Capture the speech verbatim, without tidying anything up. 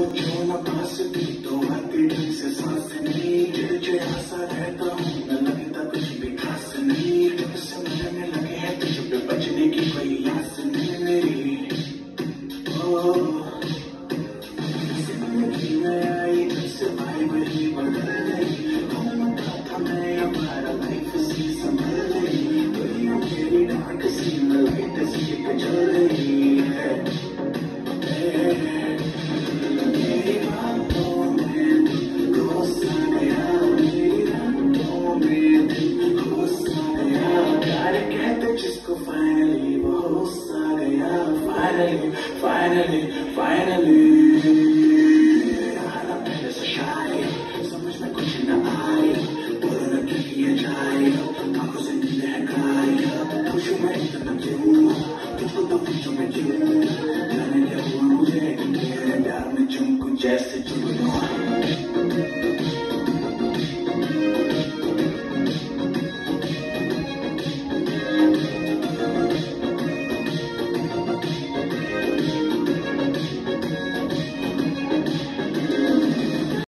जो न पास भी तो आती ढंग से सांस नहीं, चिड़चिड़ा सा रहता हूँ न लगता कुछ भी खास नहीं, जब से मिलने लगे हैं तुझ पे बचने की कोई आस नहीं मेरी। ओ जिंदगी में आई जब से वाइब ही बदल गई, घूमता था मैं हमारा लाइफ सी संभल गई, दुनिया मेरी डार्क सी में लाइट सी जल रही है। मेरी बातों में घुस गया, मेरी बातों में घुस गया, प्यार कहते जिसको फाइनली वो होश आ गया। फाइनली फाइनली फाइनली आना पहले से शायद समझ में कुछ न आए, बोलो न क्या किया जाए, आंखों से नींद है गायब, खुशी में इतना क्यों, तुझको तो पूछो मैं क्यों, जाने क्या हुआ मुझे, तेरे प्यार में चुम कुछ जैसे चुम